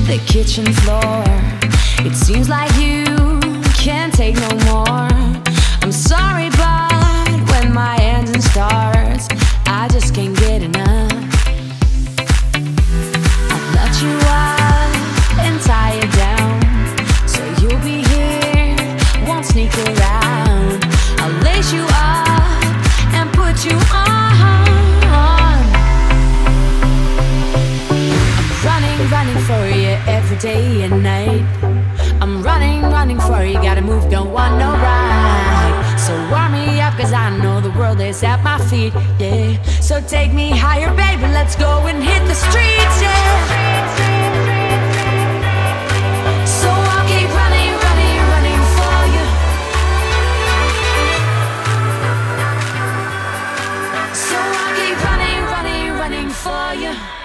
the kitchen floor. It seems like you can't take no more. I'm sorry, but when my engine starts, I just can't get enough. I'll let you up and tie you down, so you'll be here, won't sneak around. I'll lace you up and put you on. Running for you every day and night. I'm running for you, gotta move, don't want no ride. So warm me up, cause I know the world is at my feet, yeah. So take me higher, baby, let's go and hit the streets, yeah. So I'll keep running for you. So I'll keep running for you.